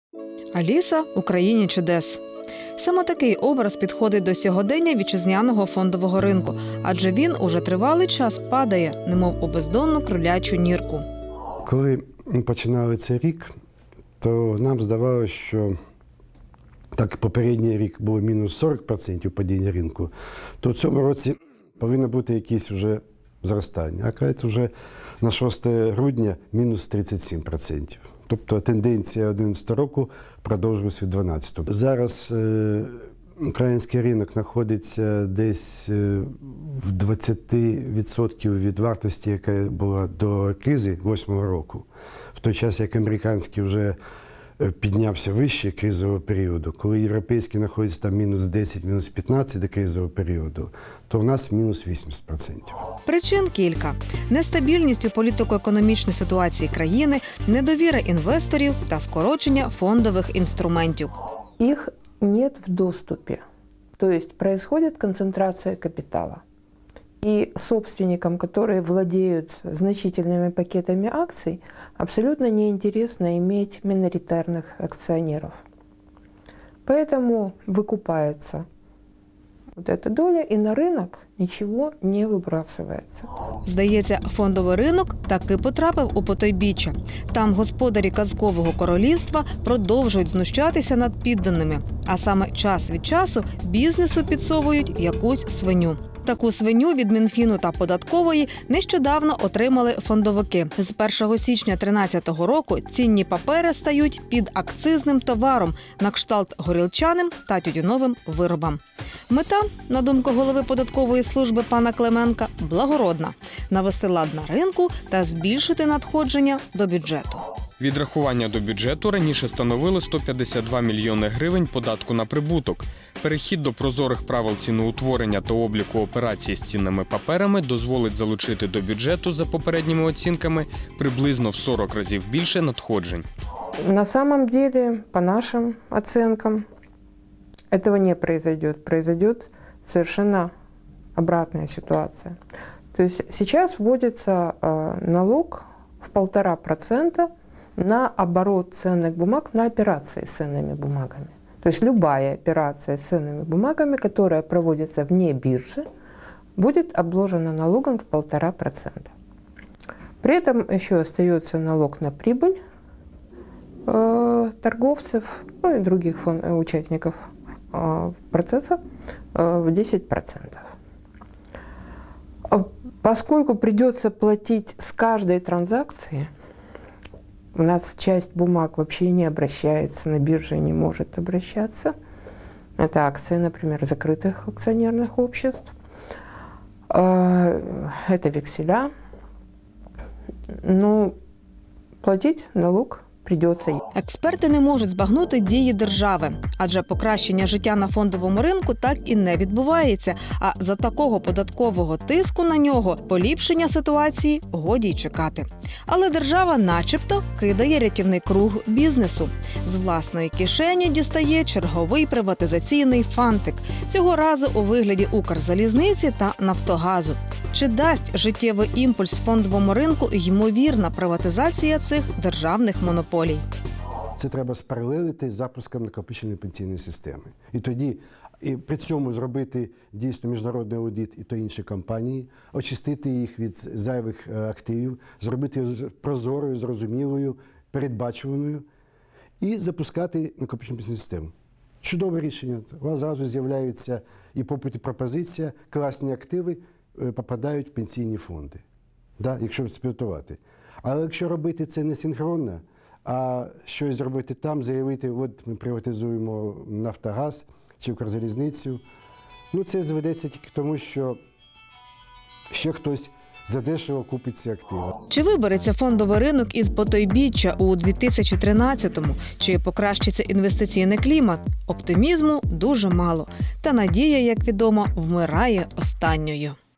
Аліса – у країні чудес. Саме такий образ підходить до сьогодення вітчизняного фондового ринку, адже він уже тривалий час падає, немов у бездонну кролячу нірку. Коли ми починали цей рік, то нам здавалося, що так попередній рік було мінус 40% падіння ринку, то в цьому році повинно бути якесь вже зростання. А це вже на 6 грудня мінус 37%. Тобто тенденція 2011 року продовжилась від 2012. Зараз український ринок знаходиться десь в 20% від вартості, яка була до кризи 2008 року. В той час, як американський вже піднявся вище кризового періоду, коли європейський знаходиться там мінус 10, мінус 15 до кризового періоду, то в нас мінус 80%. Причин кілька. Нестабільність у політико-економічній ситуації країни, недовіра інвесторів та скорочення фондових інструментів. Их нет в доступе. То есть происходит концентрация капитала. И собственникам, которые владеют значительными пакетами акций, абсолютно неинтересно иметь миноритарных акционеров. Поэтому выкупается вот эта доля, и на рынок ничего не выбрасывается. Здається, фондовий ринок таки потрапив у потойбіччя. Там господарі казкового королівства продовжують знущатися над підданими. А саме час від часу бізнесу підсовують якусь свиню. Таку свиню від Мінфіну та Податкової нещодавно отримали фондовики. З 1 січня 2013 року цінні папери стають під акцизним товаром на кшталт горілчаним та тютюновим виробам. Мета, на думку голови податкової служби пана Клименка, благородна – навести лад на ринку та збільшити надходження до бюджету. Відрахування до бюджету раніше становили 152 мільйони гривень податку на прибуток. Перехід до прозорих правил ціноутворення та обліку операцій з цінними паперами дозволить залучити до бюджету, за попередніми оцінками, приблизно в 40 разів більше надходжень. На самом деле, по нашим оценкам, этого не произойдет. Произойдет совершенно обратная ситуация. То есть сейчас вводится налог в 1,5% на оборот ценных бумаг, на операции с ценными бумагами. То есть любая операция с ценными бумагами, которая проводится вне биржи, будет обложена налогом в 1,5%. При этом еще остается налог на прибыль торговцев, ну и других участников процесса в 10%. Поскольку придется платить с каждой транзакции, у нас часть бумаг вообще не обращается, на бирже не может обращаться. Это акции, например, закрытых акционерных обществ. Это векселя. Но платить налог придется. Експерти не можуть збагнути дії держави, адже покращення життя на фондовому ринку так і не відбувається, а за такого податкового тиску на нього поліпшення ситуації годі й чекати. Але держава начебто кидає рятівний круг бізнесу. З власної кишені дістає черговий приватизаційний фантик, цього разу у вигляді Укрзалізниці та Нафтогазу. Чи дасть життєвий імпульс фондовому ринку ймовірна приватизація цих державних монополій? Це треба спаралелити з запуском накопичувальної пенсійної системи. І тоді при цьому зробити дійсно міжнародний аудит і то інші компанії, очистити їх від зайвих активів, зробити прозорою, зрозумілою, передбачуваною і запускати накопичувальну пенсійну систему. Чудове рішення. У вас зразу з'являються і попит, і пропозиція, класні активи попадають в пенсійні фонди, якщо підготувати. Але якщо робити це не синхронно, а щось зробити там, заявити, от ми приватизуємо Нафтогаз чи Укрзалізницю, це зведеться тільки тому, що ще хтось задешево купить ці активи. Чи вибереться фондовий ринок із потойбіччя у 2013-му? Чи покращиться інвестиційний клімат? Оптимізму дуже мало. Та надія, як відомо, вмирає останньою.